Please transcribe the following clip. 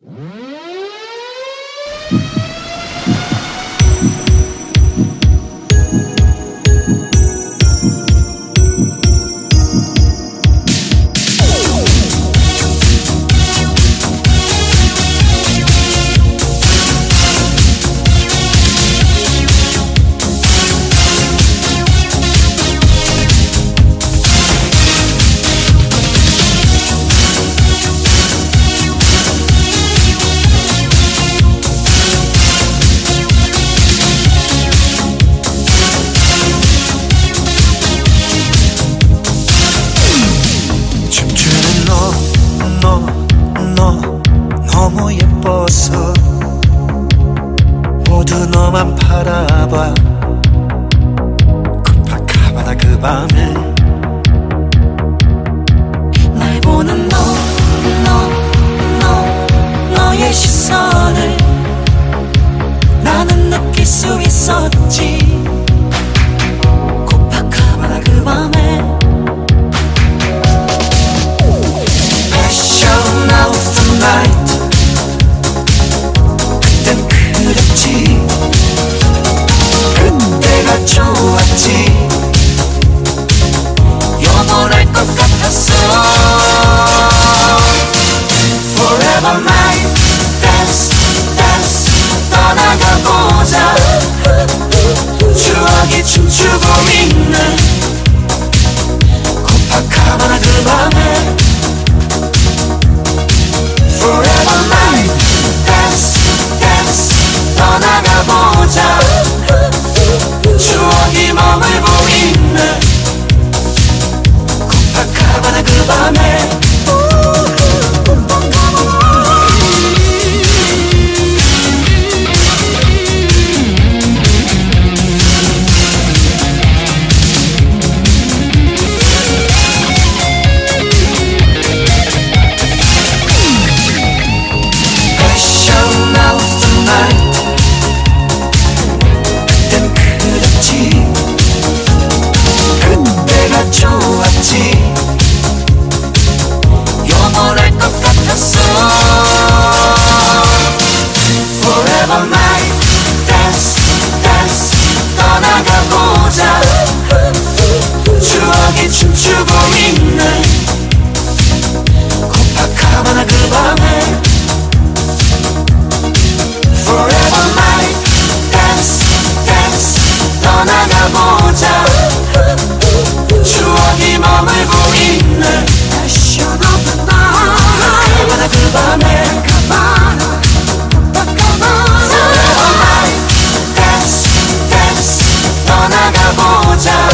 너무 예뻐서 모두 너만 바라봐. 코파카바나 그 밤에 날 보는 너의 시선을 나는 느낄 수 있었지. 코파카바나 그 밤에 Passion of the night. 그땐 그랬지. 그때가 좋았지. 영원할 것 같았어. Forever night. Dance, dance. 떠나가보자. 추억이 춤추고 있는 코파카바나 그 밤에 Forever night, dance, dance, 떠나가보자. 추억이 머물고 있는 코파카바나 그 밤에 좋았지. 영원할 것 같았어. Forever night, dance, dance, 떠나가보자. 추억이 춤추고 있는 코파카바나 그 밤에 Forever night, dance, dance, 떠나가보자. 추억이 머물고 있는 Passion of the night. 코파카바나 그 밤에 Forever night, dance, dance, 떠나가보자.